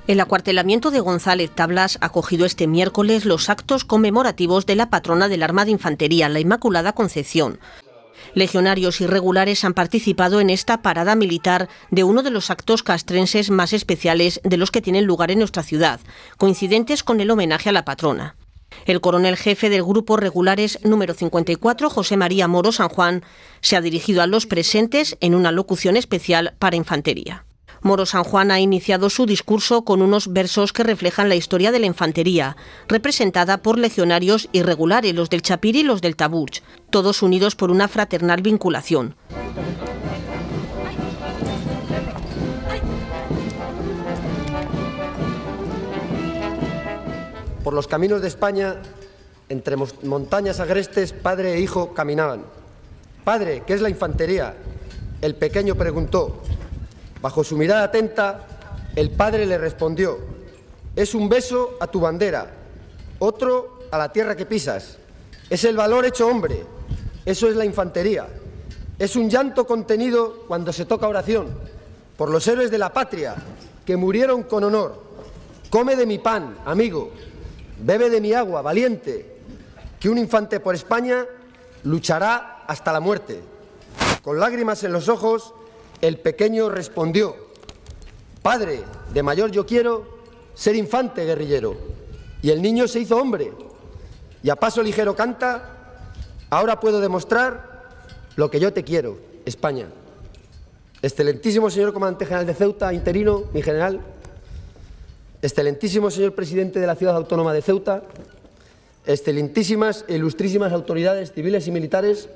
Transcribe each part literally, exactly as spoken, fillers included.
El acuartelamiento de González Tablas ha acogido este miércoles los actos conmemorativos de la patrona del arma de infantería, la Inmaculada Concepción. Legionarios y regulares han participado en esta parada militar de uno de los actos castrenses más especiales de los que tienen lugar en nuestra ciudad, coincidentes con el homenaje a la patrona. El coronel jefe del Grupo Regulares número cincuenta y cuatro, José María Moro San Juan, se ha dirigido a los presentes en una locución especial para infantería. Moro San Juan ha iniciado su discurso con unos versos que reflejan la historia de la infantería, representada por legionarios y regulares, los del Chapir y los del Tabuch, todos unidos por una fraternal vinculación. Por los caminos de España, entre montañas agrestes, padre e hijo caminaban. «Padre, ¿qué es la infantería?», el pequeño preguntó. Bajo su mirada atenta, el padre le respondió: «Es un beso a tu bandera, otro a la tierra que pisas. Es el valor hecho hombre, eso es la infantería. Es un llanto contenido cuando se toca oración por los héroes de la patria que murieron con honor. Come de mi pan, amigo, bebe de mi agua, valiente, que un infante por España luchará hasta la muerte». Con lágrimas en los ojos, el pequeño respondió: «Padre, de mayor yo quiero ser infante guerrillero». Y el niño se hizo hombre y a paso ligero canta: «Ahora puedo demostrar lo que yo te quiero, España». Excelentísimo señor comandante general de Ceuta, interino, mi general. Excelentísimo señor presidente de la Ciudad Autónoma de Ceuta. Excelentísimas e ilustrísimas autoridades civiles y militares,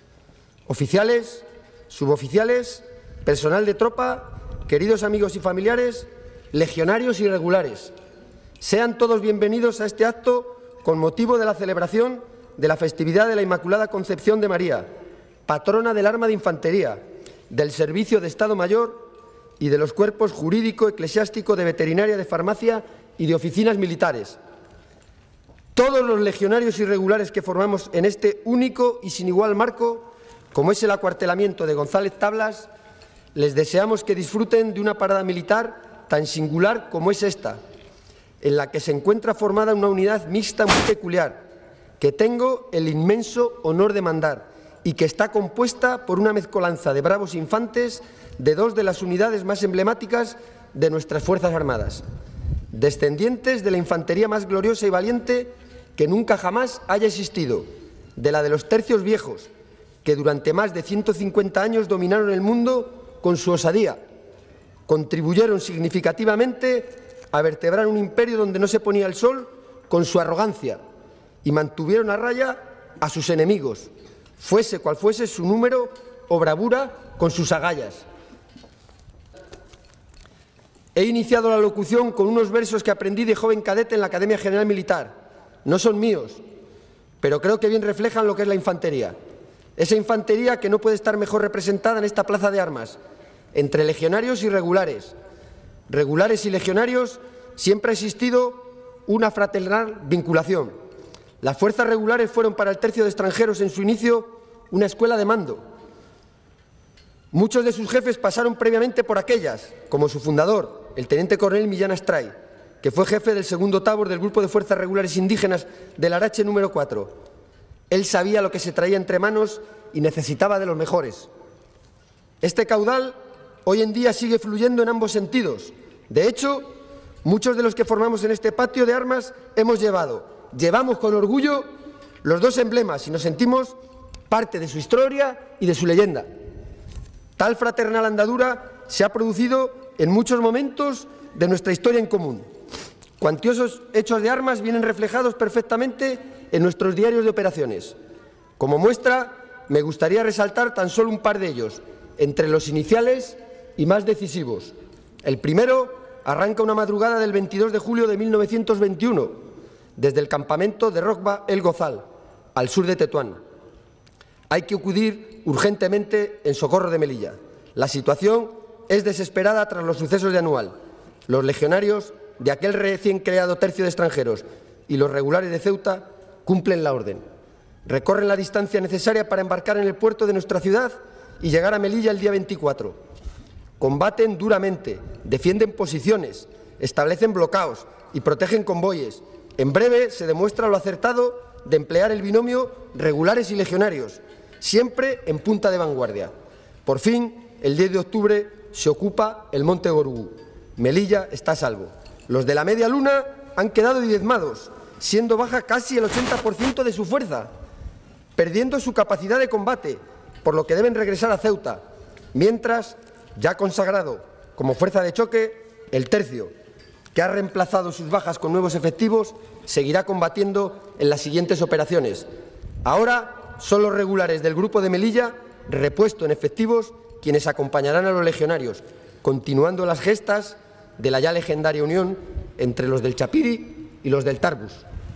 oficiales, suboficiales, personal de tropa, queridos amigos y familiares, legionarios y regulares. Sean todos bienvenidos a este acto con motivo de la celebración de la festividad de la Inmaculada Concepción de María, patrona del arma de infantería, del Servicio de Estado Mayor y de los cuerpos jurídico, eclesiástico, de veterinaria, de farmacia y de oficinas militares. Todos los legionarios y regulares que formamos en este único y sin igual marco, como es el acuartelamiento de González Tablas, les deseamos que disfruten de una parada militar tan singular como es esta, en la que se encuentra formada una unidad mixta muy peculiar, que tengo el inmenso honor de mandar y que está compuesta por una mezcolanza de bravos infantes de dos de las unidades más emblemáticas de nuestras Fuerzas Armadas, descendientes de la infantería más gloriosa y valiente que nunca jamás haya existido, de la de los tercios viejos, que durante más de ciento cincuenta años dominaron el mundo con su osadía, contribuyeron significativamente a vertebrar un imperio donde no se ponía el sol con su arrogancia y mantuvieron a raya a sus enemigos, fuese cual fuese su número o bravura con sus agallas. He iniciado la locución con unos versos que aprendí de joven cadete en la Academia General Militar. No son míos, pero creo que bien reflejan lo que es la infantería. Esa infantería que no puede estar mejor representada en esta plaza de armas, entre legionarios y regulares. Regulares y legionarios siempre ha existido una fraternal vinculación. Las fuerzas regulares fueron para el tercio de extranjeros en su inicio una escuela de mando. Muchos de sus jefes pasaron previamente por aquellas, como su fundador, el teniente coronel Millán Astray, que fue jefe del segundo tabor del Grupo de Fuerzas Regulares Indígenas del Arache número cuatro. Él sabía lo que se traía entre manos y necesitaba de los mejores. Este caudal hoy en día sigue fluyendo en ambos sentidos. De hecho, muchos de los que formamos en este patio de armas hemos llevado, llevamos con orgullo los dos emblemas y nos sentimos parte de su historia y de su leyenda. Tal fraternal andadura se ha producido en muchos momentos de nuestra historia en común. Cuantiosos hechos de armas vienen reflejados perfectamente en nuestros diarios de operaciones. Como muestra, me gustaría resaltar tan solo un par de ellos, entre los iniciales y más decisivos. El primero arranca una madrugada del veintidós de julio de mil novecientos veintiuno, desde el campamento de Rocba El Gozal, al sur de Tetuán. Hay que acudir urgentemente en socorro de Melilla. La situación es desesperada tras los sucesos de Anual. Los legionarios de aquel recién creado tercio de extranjeros y los regulares de Ceuta cumplen la orden. Recorren la distancia necesaria para embarcar en el puerto de nuestra ciudad y llegar a Melilla el día veinticuatro. Combaten duramente, defienden posiciones, establecen bloqueos y protegen convoyes. En breve se demuestra lo acertado de emplear el binomio regulares y legionarios, siempre en punta de vanguardia. Por fin, el diez de octubre se ocupa el Monte Gorugú. Melilla está a salvo. Los de la media luna han quedado diezmados, siendo baja casi el ochenta por ciento de su fuerza, perdiendo su capacidad de combate, por lo que deben regresar a Ceuta, mientras, ya consagrado como fuerza de choque, el tercio, que ha reemplazado sus bajas con nuevos efectivos, seguirá combatiendo en las siguientes operaciones. Ahora son los regulares del Grupo de Melilla, repuesto en efectivos, quienes acompañarán a los legionarios, continuando las gestas de la ya legendaria unión entre los del Chapiri y los del Tarbus.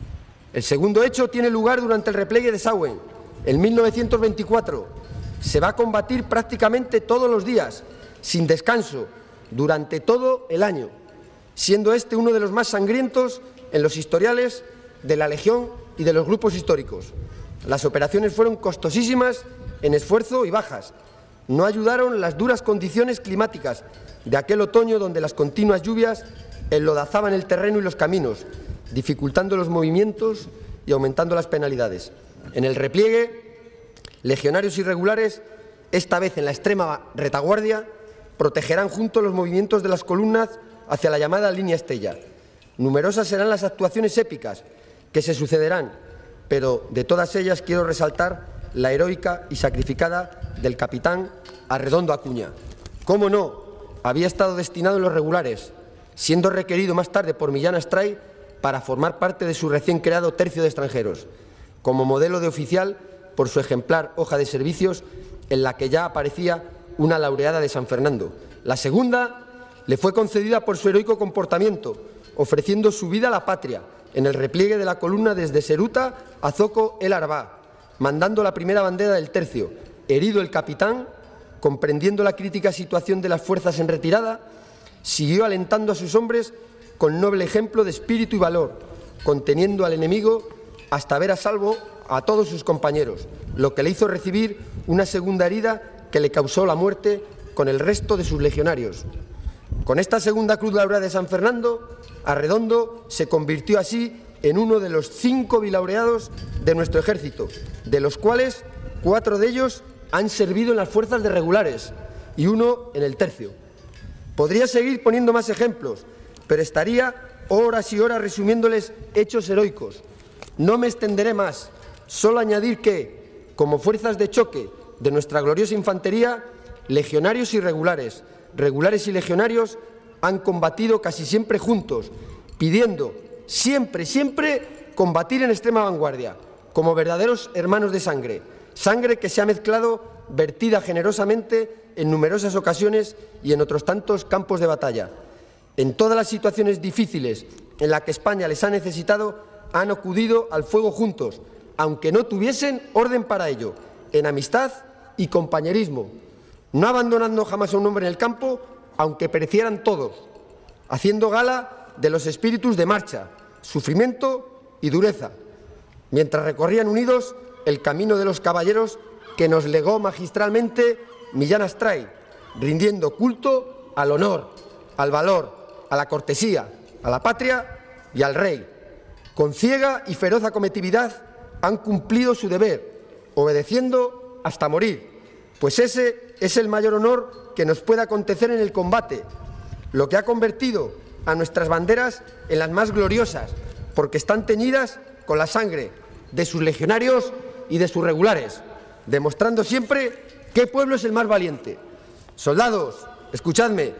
El segundo hecho tiene lugar durante el repliegue de Sauen, en mil novecientos veinticuatro. Se va a combatir prácticamente todos los días, sin descanso, durante todo el año, siendo este uno de los más sangrientos en los historiales de la Legión y de los grupos históricos. Las operaciones fueron costosísimas en esfuerzo y bajas. No ayudaron las duras condiciones climáticas de aquel otoño, donde las continuas lluvias enlodazaban el terreno y los caminos, dificultando los movimientos y aumentando las penalidades. En el repliegue, legionarios irregulares, esta vez en la extrema retaguardia, protegerán juntos los movimientos de las columnas hacia la llamada línea Estella. Numerosas serán las actuaciones épicas que se sucederán, pero de todas ellas quiero resaltar la heroica y sacrificada del capitán Arredondo Acuña. ¿Cómo no? Había estado destinado en los regulares, siendo requerido más tarde por Millán Astray para formar parte de su recién creado tercio de extranjeros, como modelo de oficial por su ejemplar hoja de servicios en la que ya aparecía una laureada de San Fernando. La segunda le fue concedida por su heroico comportamiento, ofreciendo su vida a la patria en el repliegue de la columna desde Seruta a Zoco el Arbá, mandando la primera bandera del tercio. Herido el capitán, comprendiendo la crítica situación de las fuerzas en retirada, siguió alentando a sus hombres con noble ejemplo de espíritu y valor, conteniendo al enemigo hasta ver a salvo a todos sus compañeros, lo que le hizo recibir una segunda herida que le causó la muerte con el resto de sus legionarios. Con esta segunda cruz laureada de San Fernando, Arredondo se convirtió así en uno de los cinco bilaureados de nuestro ejército, de los cuales cuatro de ellos han servido en las fuerzas de regulares y uno en el tercio. Podría seguir poniendo más ejemplos, pero estaría horas y horas resumiéndoles hechos heroicos. No me extenderé más, solo añadir que, como fuerzas de choque de nuestra gloriosa infantería, legionarios y regulares, regulares y legionarios han combatido casi siempre juntos, pidiendo siempre, siempre combatir en extrema vanguardia, como verdaderos hermanos de sangre, sangre que se ha mezclado, vertida generosamente en numerosas ocasiones y en otros tantos campos de batalla. En todas las situaciones difíciles en las que España les ha necesitado, han acudido al fuego juntos, aunque no tuviesen orden para ello, en amistad y compañerismo, no abandonando jamás a un hombre en el campo, aunque perecieran todos, haciendo gala de los espíritus de marcha, sufrimiento y dureza, mientras recorrían unidos el camino de los caballeros que nos legó magistralmente Millán Astray, rindiendo culto al honor, al valor, a la cortesía, a la patria y al rey. Con ciega y feroz acometividad han cumplido su deber, obedeciendo hasta morir, pues ese es el mayor honor que nos puede acontecer en el combate, lo que ha convertido a nuestras banderas en las más gloriosas, porque están teñidas con la sangre de sus legionarios y de sus regulares, demostrando siempre qué pueblo es el más valiente. Soldados, escuchadme,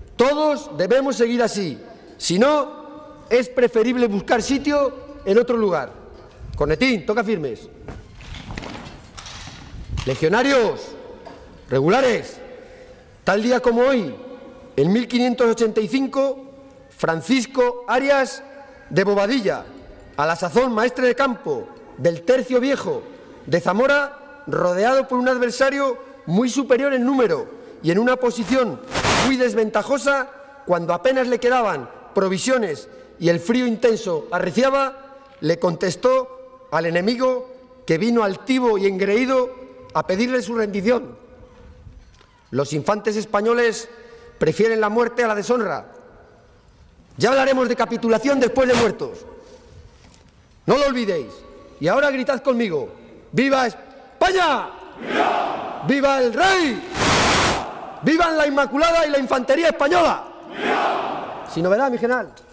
todos debemos seguir así, si no, es preferible buscar sitio en otro lugar. Cornetín, toca firmes. Legionarios, regulares, tal día como hoy, en mil quinientos ochenta y cinco, Francisco Arias de Bobadilla, a la sazón maestre de campo del Tercio Viejo de Zamora, rodeado por un adversario muy superior en número y en una posición muy desventajosa, cuando apenas le quedaban provisiones y el frío intenso arreciaba, le contestó al enemigo, que vino altivo y engreído a pedirle su rendición. Los infantes españoles prefieren la muerte a la deshonra. Ya hablaremos de capitulación después de muertos. No lo olvidéis. Y ahora gritad conmigo. ¡Viva España! ¡Viva! ¡Viva el rey! ¡Viva! ¡Vivan la Inmaculada y la Infantería Española! ¡Viva! Sin novedad, mi general.